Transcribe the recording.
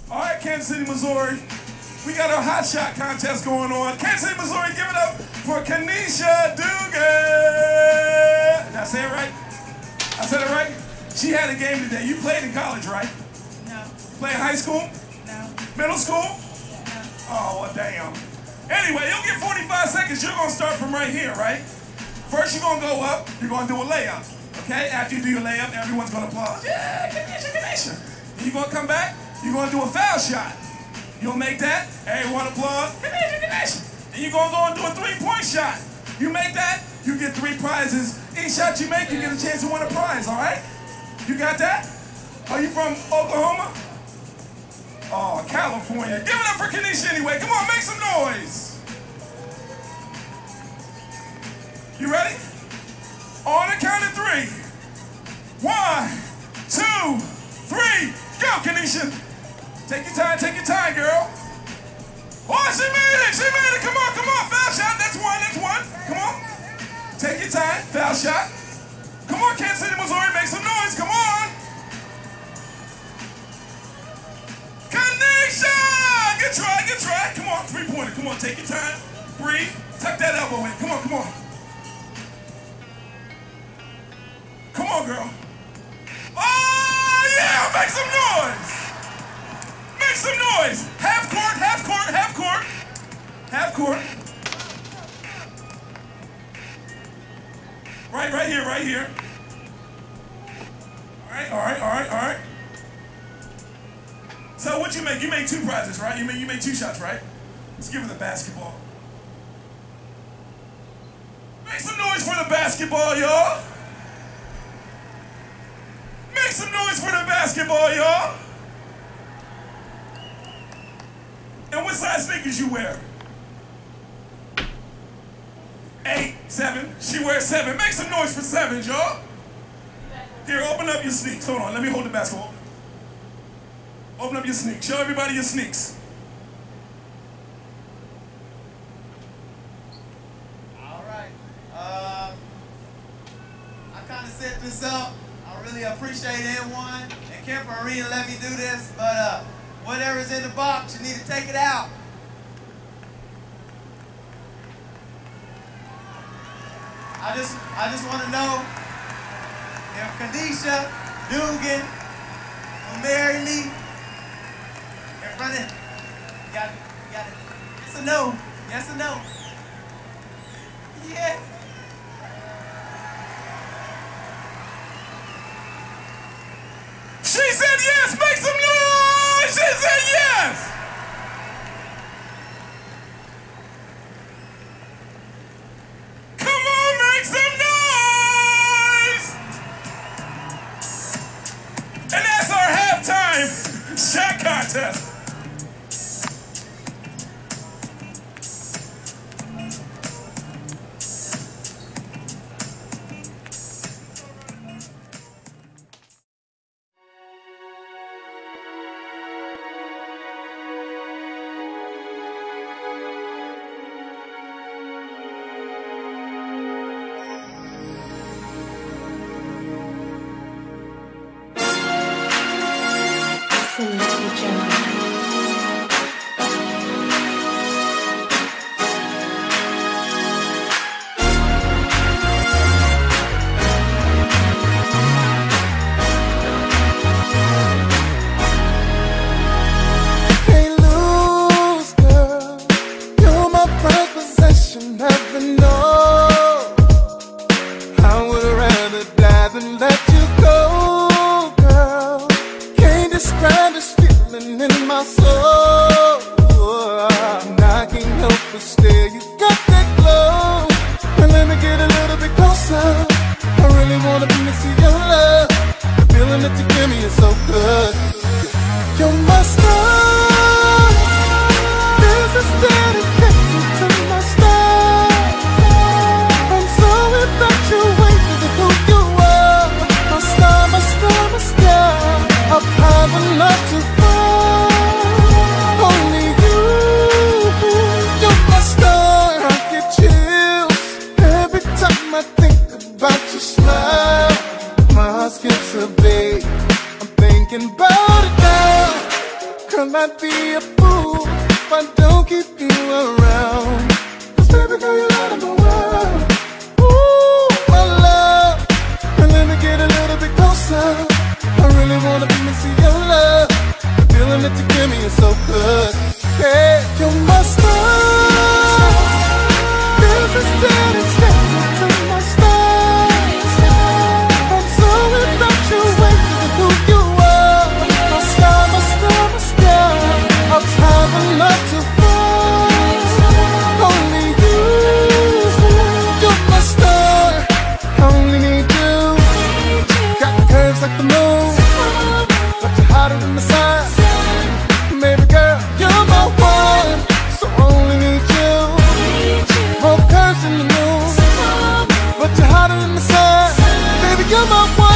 All right, Kansas City, Missouri. We got a hot shot contest going on. Kansas City, Missouri, give it up for Kanisha Dugan. Did I say it right? I said it right? She had a game today. You played in college, right? No. Play in high school? No. Middle school? No. Oh, well, damn. Anyway, you'll get 45 seconds. You're going to start from right here, right? First, you're going to go up. You're going to do a layup. Okay? After you do your layup, everyone's going to applaud. Yeah, Kanisha, Kanisha. Then you're going to come back. You're going to do a foul shot. You'll make that. Everyone applaud. Kanisha, Kanisha. Then you're going to go and do a three-point shot. You make that, you get 3 prizes. Each shot you make, you get a chance to win a prize, all right? You got that? Are you from Oklahoma? Oh, California. Give it up for Kanisha anyway. Come on, make some noise. You ready? On the count of 3. 1, 2, 3. Go, Kanisha. Take your time, girl. Oh, she made it. Come on. Foul shot. That's one. Come on. Take your time. Foul shot. Come on, Kansas City, Missouri. Make some noise. Come on. Kanisha! Good try. Come on, 3-pointer. Come on, take your time. Breathe. Tuck that elbow in. Come on. Come on, girl. Oh, yeah! Make some noise. Half court. Right here. All right. So what you make? You made 2 prizes, right? You made 2 shots, right? Let's give her the basketball. Make some noise for the basketball, y'all. Make some noise for the basketball, y'all. And what size sneakers you wear? 8, 7. She wears 7. Make some noise for 7, y'all. Here, open up your sneaks. Hold on, let me hold the basketball. Open up your sneaks. Show everybody your sneaks. All right. I kind of set this up. I really appreciate everyone and Kemper Arena let me do this, but whatever's in the box, you need to take it out. I just want to know if Kanisha Dugan will marry me in front of him. You got it. Yes or no? Yes or no? Yes. She said yes. Make some noise. She said yes. Come on, make some noise. And that's our halftime shot contest. I'd be a fool if I don't keep you around. 'Cause baby girl, you're out of my world. Ooh, my love, and let me get a little bit closer. I really wanna be missing your love. The feeling that you give me is so good. Yeah, you're my star. This is steady, steady to my star. I'm so without you, waiting who you are. My star, my star, my star. I'll try my love to fall. Only you, you're my star. I only need you. Got curves like the moon, but you're hotter than the sun. Baby girl, you're my one, so I only need you. More curves in the moon, but you're hotter than the sun. Baby, you're my one.